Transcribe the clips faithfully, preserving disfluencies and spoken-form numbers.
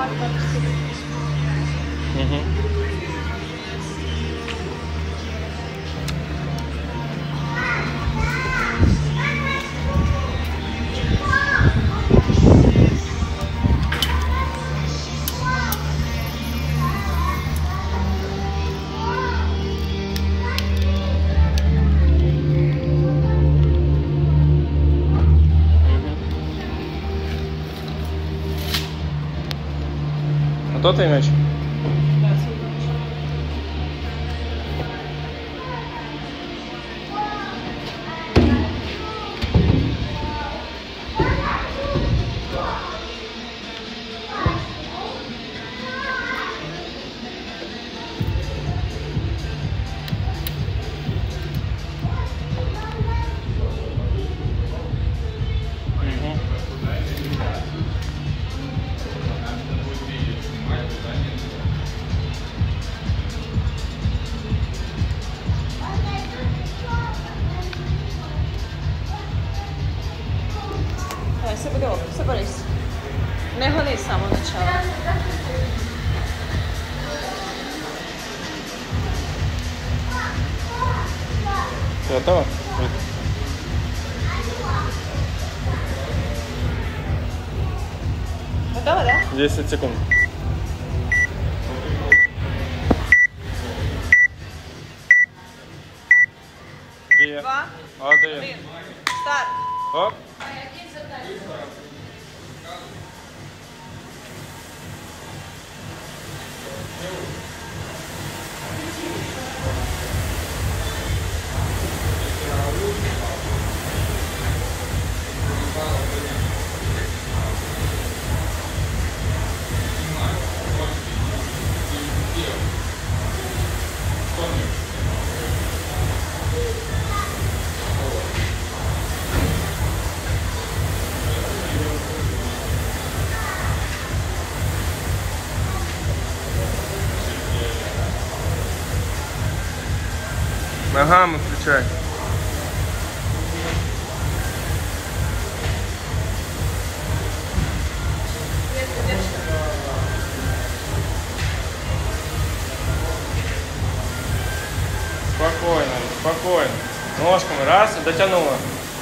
Угу. Тот и мяч. Соберись, соберись. Не гони з самого начала. Ты готова? Готова, да? десять секунд. Две. Два. Один. Один. Старт. Оп. Ногами включай. Спокойно, спокойно. Ножками раз и дотянула.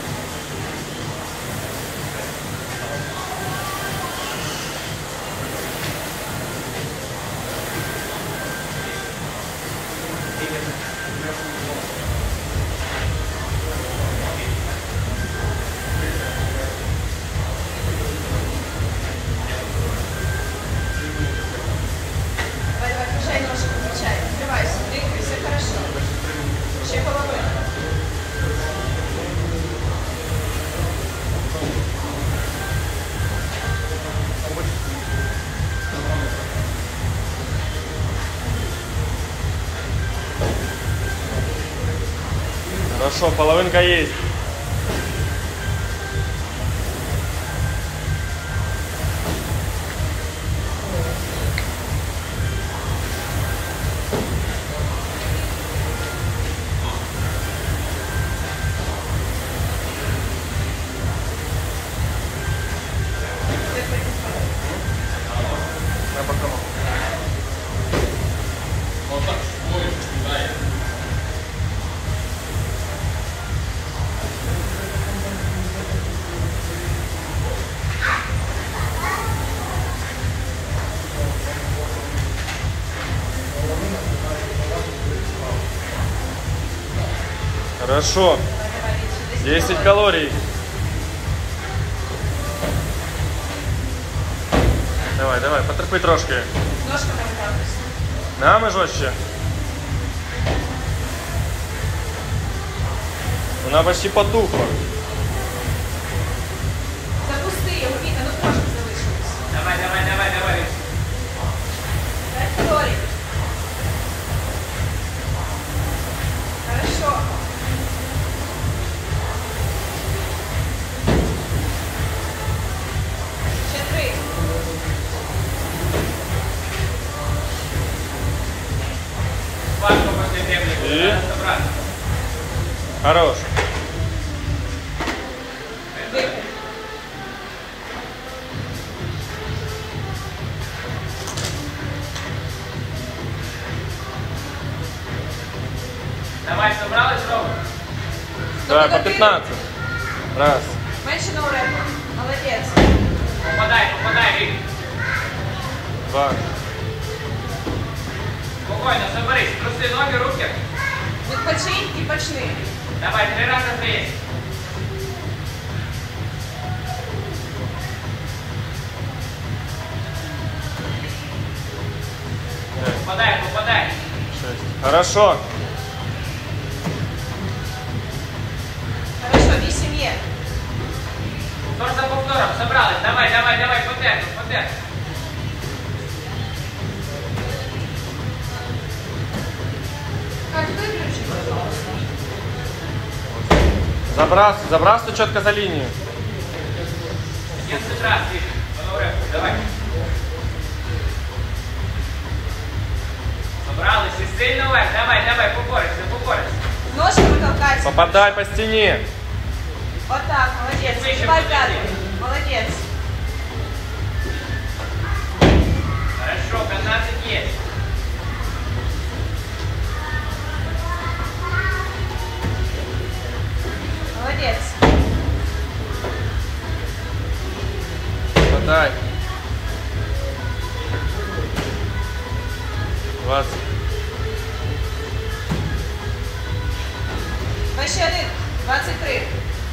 Хорошо, половинка есть. На боковом. Вот так. Хорошо. десять калорий. Давай, давай, потерпи трошки. Ножками витягуйся. Ногами жестче. Вона почти потухла. Запусти його, Віка, ну трошки залишилось. Давай, давай, давай, давай. п'ять калорій. Хорошо. Ще три. Пашку после земли. И? Собраться. Хорош. Дихай. Давай, по Тобто ти пятнадцать. Раз. Менше на уреку. Молодець. Попадай, попадай, Вік. Два. Спокійно, соберись. Труси ноги, руки. Відпочинь і почни. Давай, три рази вниз. Попадай, попадай. Шесть. Хорошо. Хорошо, вісім є. Повтор за повтором, собрались. Давай, давай, давай, по темпу, по темпу. Кать, виключи, пожалуйста. Забрас, забрасывай четко за линию. одинадцять раз, Вік. Панове, давай. Собрались і сильно вверх. Давай, давай, поборешся, поборешся. Ножками толкайся. Попадай по стене. Отак, молодець. Вище Давай позиції. п'ятку. Молодець. Хорошо, пятнадцать есть. Молодець. Попадай. Двадцать. Давай ще один. двадцять три.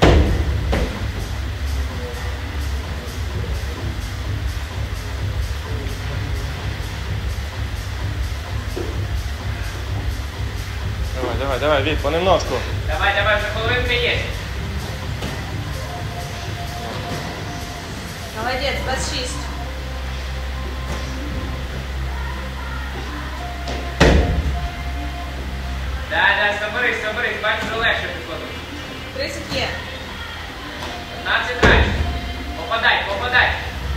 Давай, давай, давай, Вик, понемножку. Давай, давай, вже половинка є. Молодець, двадцять шість. Да, да, соберись, соберись, бачу, що легше пішло тут. тридцять є. пятнадцать дальше. Попадай, попадай.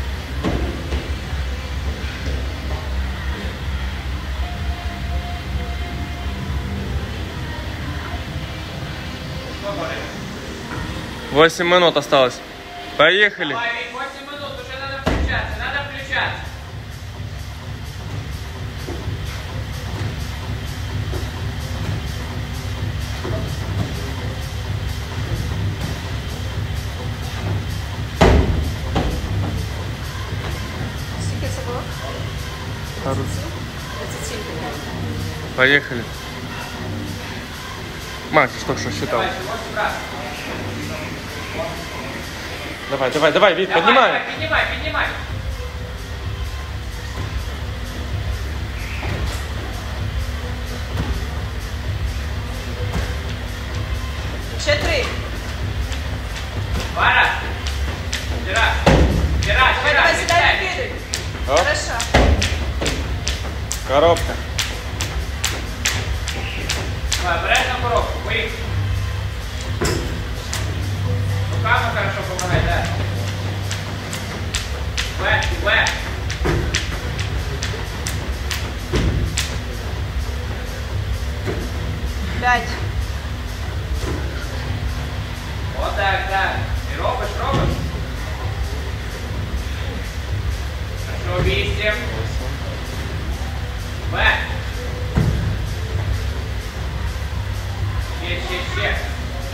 Попадай. восемь минут осталось. Поехали. Давай, Вик, восемь минут, уже надо включаться, надо включаться. Скільки це було? Хорош. тридцять сім. Поехали. Макс, что, что считал? Давай, восемь раз. Давай, давай, давай, Вик, Давай, поднимай. давай, поднимай, поднимай. Ще три. Два раз. Три раз. Три раз, Давай, три давай, раз. сідай, Сідай. викидай. Оп. Хорошо. Коробка. Давай, обережно коробку, поїхали. Руками хорошо помагай, да. Вверх, вверх. П'ять. Отак, так. І робиш, робиш. Хорошо, вісім. Вверх. Ще, ще, ще.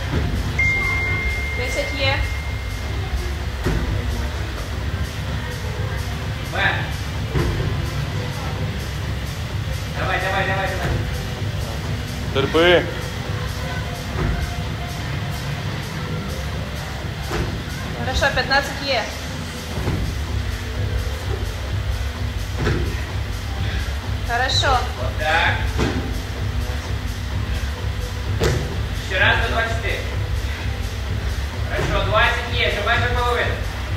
десять є. Вверх. Давай, давай, давай, давай. Терпи. Хорошо, п'ятнадцять є. Хорошо. Отак. Ще раз до двадцяти. Хорошо, двадцять є, вже майже половина.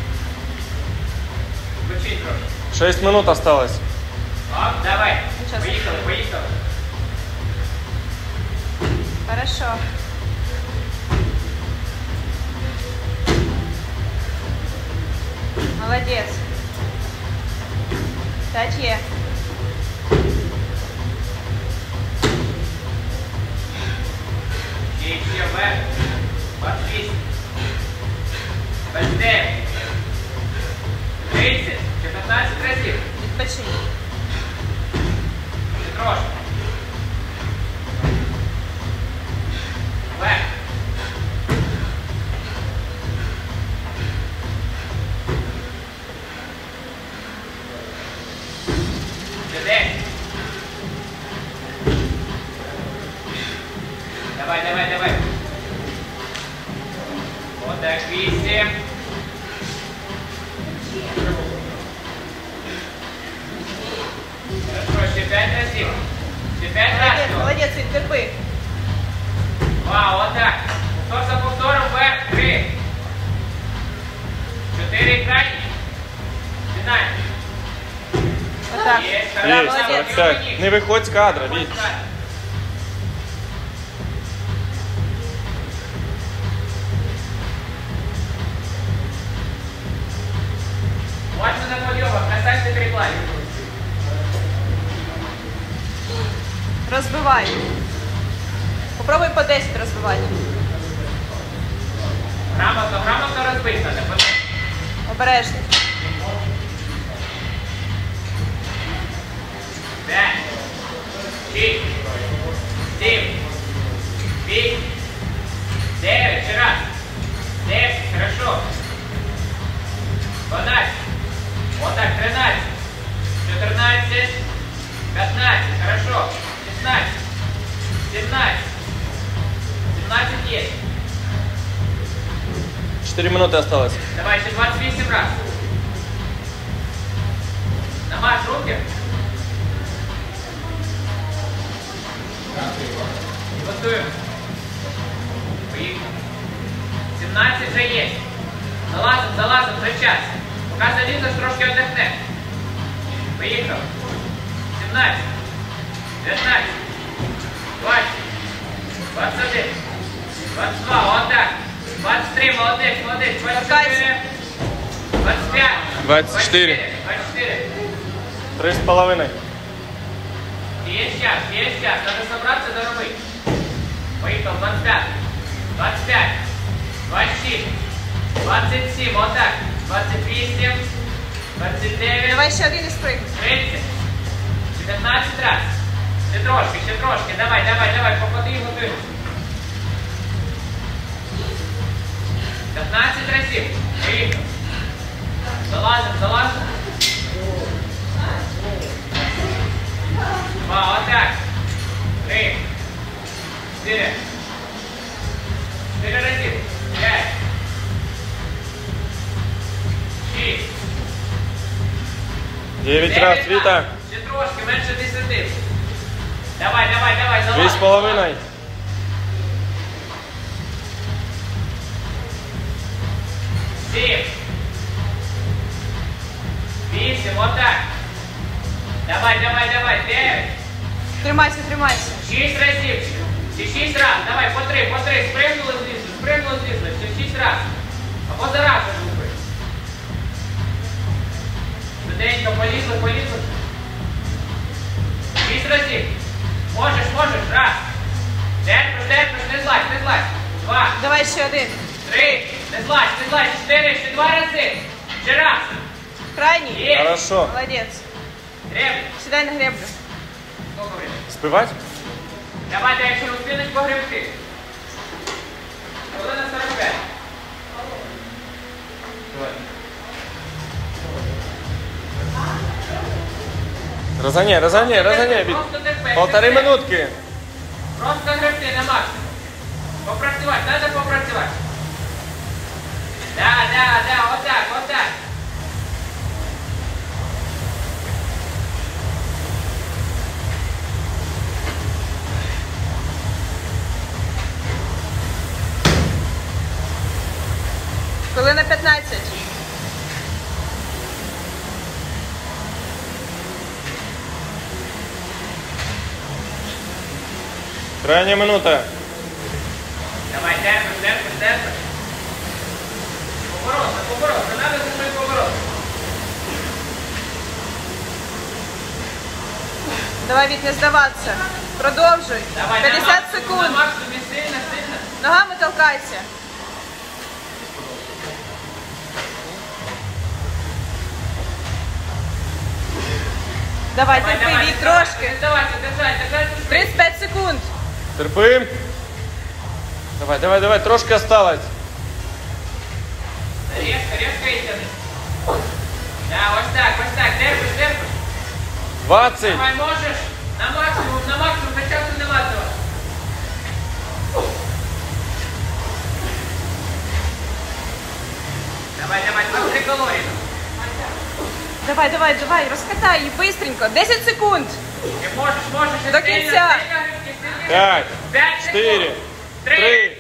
Починь трошки. шесть минут осталось. Оп, давай. Сейчас. Поїхали, поїхали. Хорошо. Молодець. П'ять є. Ще, ще вверх. двадцять вісім. двадцять дев'ять. тридцять. Ще п'ятнадцять разів. Відпочинь. Ще трошки. Вверх. Так, вісім. Хорошо, ще п'ять разів. Ще п'ять Молодець, разів. молодець, Вік, терпи. Вау, отак. Повтор за повтором, вверх, три. Чотири крайні. Фінальні. Отак. Є, Да, хорошо. молодець. Так, так. Не виходь з кадра, Віть. Уважно на подъемах, касайся перекладин. Розбивай. Попробуй по десять розбивати. Грамотно, грамотно разбить надо. Обережно. Пять, шесть, семь, восемь, девять, еще раз. Десять, хорошо. двенадцать. Вот так, тринадцать, четырнадцать, пятнадцать, хорошо. шестнадцать, семнадцать, семнадцать есть. Чотири минути осталось. Давай еще двадцать восемь раз. Намажь руки. Готовим. Поехали. семнадцать же есть. Залазим, залазим, за час. Пока залізеш, трошки отдохнем. Поехал. семнадцать, девятнадцать, двадцать, двадцать один, двадцать два, вот так. двадцать три, молодец, молодец. двадцать четыре, двадцать пять, двадцать четыре. двадцать четыре. Три з половиною. Есть час, есть час. Надо собраться, доробить. Поехал. двадцать пять, двадцать пять, двадцать шесть, двадцать семь, вот так. двадцать восемь, двадцать девять, Давай ще один і спригни. тридцать, девятнадцать раз. Ще трошки, ще трошки. Давай, давай, давай, попади і готуй. п'ятнадцять разів. Поїхав. Залазим, залазим. Два, отак. Три. Чотири. Чотири разів. П'ять. Шість. Дев'ять раз, Віта. Ще трошки, менше десяти. Давай, давай, давай, залазим. Дві з половиною. Сім. Вісім, отак. Давай, давай, давай, дев'ять. Тримайся, тримайся. Шість разів. Ще шість раз. Давай, по три, по три. Спригнули знизу, спригнули знизу. Ще шість раз. Або зараз зуби. Швиденько полізли, полізли. Шість разів. Можеш, можеш. Раз. Терпиш, терпиш, не злазь, не злазь. Два. Давай ще один. Три. Не злазь, не злазь. Чотири. Ще два рази. Ще раз. Крайній. Є. Хорошо. Молодець. Греблю. Сідай на греблю. Сколько времени? Співати? Давай, дай, якщо успінеш погребти. Хвилина сорок п'ять. Давай. Розганяй, розганяй, розганяй, Віт. Просто терпи, Полтори терпи. минутки. Просто гребти на максимум. Попрацювати, треба попрацювати. Да, да, да, отак, отак. Хвилина п'ятнадцять. Крайня минута. Давай, терпиш, терпиш, терпиш. Побороться, побороться, треба за щось побороться. Давай, Вік, не здаватися. Продовжуй. Давай, на п'ятдесят максимум, секунд. На максимум, сильно, сильно. Ногами толкайся. Давай, Давай, терпи, давай, Вік, не здавайся, трошки. Не здавайся, держать, держать. тридцять п'ять секунд. Терпим. Давай, давай, давай, трошки осталось. Резко, резко і тяни. Да, ось так, ось так, терпиш, терпиш. двадцять. Давай, можеш. На максимум, на максимум, за часу нема цього. Давай, давай, давай, розкатай її бистренько. десять секунд. Не можеш, можеш. До кінця. П'ять, П'ять секунд. чотири, Три, три,